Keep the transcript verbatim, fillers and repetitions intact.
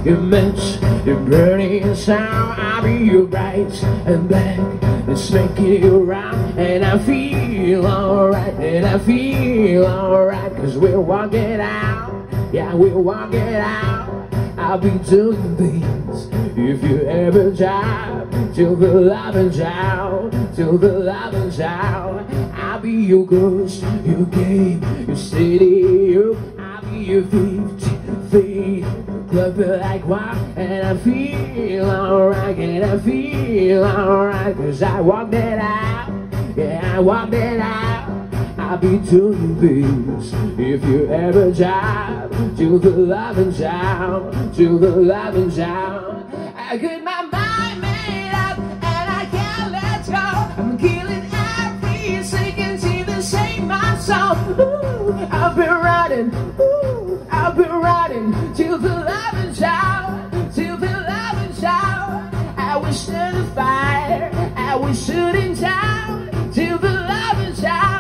your match, your burning sound. I'll be your bright and black, it's making you round. And I feel alright, and I feel alright, cause we're walking out, yeah, we're walking out. I'll be doing things if you ever drive till the love and child, till the love and child. I'll be your ghost, your game, your city, you. I'll be your fifty feet, club like wild. And I feel alright, and I feel alright, cause I walked it out, yeah, I walked it out. I'll be doing this if you ever drive to the love and child, to the love and child. I got my mind made up and I can't let go. I'm killing every second till they sing my song. Ooh, I've been riding, ooh, I've been riding till the love and child, till the love and child. I was certified, I was shooting down till the love and child.